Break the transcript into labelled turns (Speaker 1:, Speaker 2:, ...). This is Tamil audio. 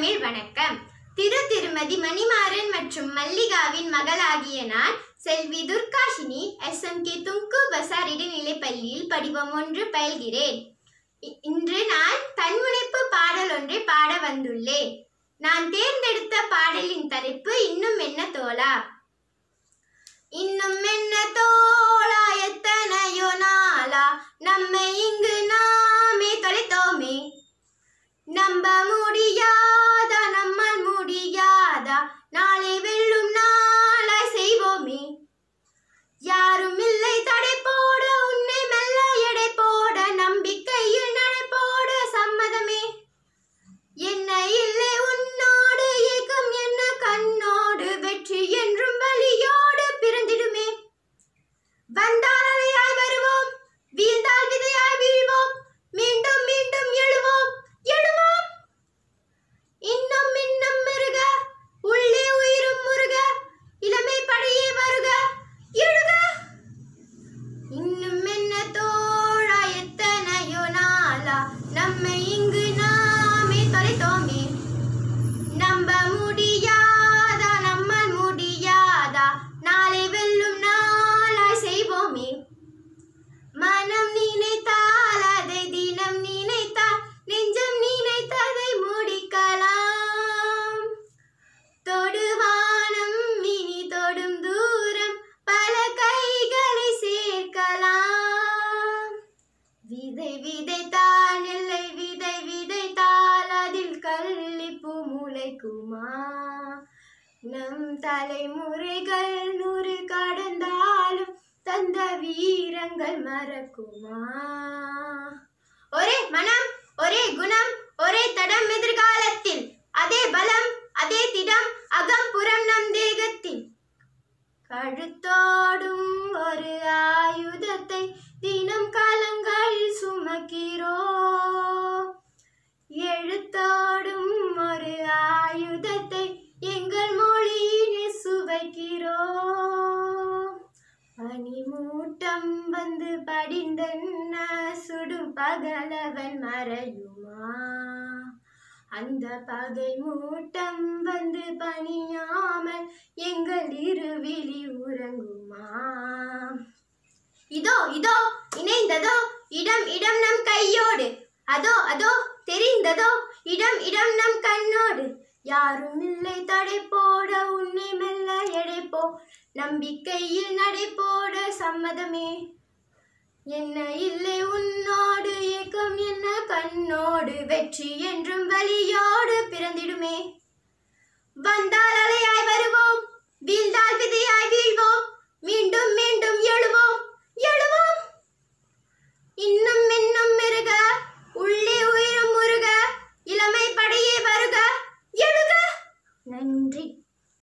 Speaker 1: தமிழ் வணக்கம். திருமதி மணிமாறன் மற்றும் மல்லிகாவின் மகளாகிய நான் செல்வி துர்காஷினி SMK துங்கு பசார் இடைநிலைப் பள்ளியில் படிவம் 1 பயில்கிறேன். இன்று நான் தன்முனைப்பு பாடல் ஒன்றை பாட வந்துள்ளேன். நான் தேர்ந்தெடுத்த பாடலின் தலைப்பு இன்னும் என்ன தோழா. இன்னும் என்ன தோழா, எத்தனையோ நாளா நம்மை இங்கு நாமே தொலைத்தோமே. நம்ப முடியாதா, நம்மால் முடியாதா, நாளை வெல்லும் நாளாய் செய்வோமே. யாரும் இல்லை தடை போட, உன்னை மெல்ல எடை போட, நம்பிக்கையில் நடை போட சம்மதமே. என்ன இல்லை உன்னோடு, ஏக்கம் என்ன கண்ணோடு, வெற்றி என்றும் வலியோடு பிறந்திடுமே. வந்தால் அலையாய் வருவோம், வீழ்ந்தால் விதையாய் வீழ்வோம், மீண்டும் மீண்டும் எழுவோம் எழுவோம். இன்னும் இன்னும் மிருக, உள்ளே உயிரும் முருக, இளமை படையே வருக எழுக. இன்னும் என்ன தோழா, எத்தனையோ நாளா நம்மை இங்கு நாமே தொலைத்தோமே. நம்ப முடியாதா, நம்மால் முடியாதா, நாளை வெல்லும் நாளாய் செய்வோமே. மனம் நினைத்தால் அதை தினம் நினைத்தால், நெஞ்சம் நினைத்ததை முடிக்கலாம். தொடுவானம் இனி தொடும் தூரம், பல கைகளை சேர்க்கலாம். விதை விதைத்தால் நெல்லை விதை விதைத்தால், அதில் கள்ளிப்பூ முளைக்குமா. நம் தலைமுறைகள் 100 கடந்தாலும் தந்த வீரங்கள் மறக்குமா. ஒரே மனம், ஒரே குணம், ஒரே தடம் எதிர்காலத்தில், அதே பலம் அதே திடம் அகம் புறம் நம் தேகத்தில். கழுத்தோடும் ஒரு ஆயுதத்தை தினம் காலங்களில் சுமக்கிறோம். எழுத்தோடும் ஒரு ஆயுதத்தை எங்கள் மொழியினை சுவைக்கிறோம். பனிமூட்டம் வந்து படிந்தென்ன, சுடும் பகலவன் மறையுமா. அந்த பகை மூட்டம் வந்து பணியாமல் எங்கள் இருவிழி உறங்குமா. இதோ இதோ இணைந்ததோ இடம் இடம் நம் கையோடு, அதோ அதோ தெரிந்ததோ இடம் இடம் நம் கண்ணோடு. யாரும் இல்லை தடை போட, உன்னை மெல்ல எடை போ, நம்பிக்கையில் நடை போட சம்மதமே. என்ன இல்லை உன்னோடு, ஏக்கம் என்ன கண்ணோடு, வெற்றி என்றும் வலியோடு பிறந்திடுமே. வந்தால் அலையா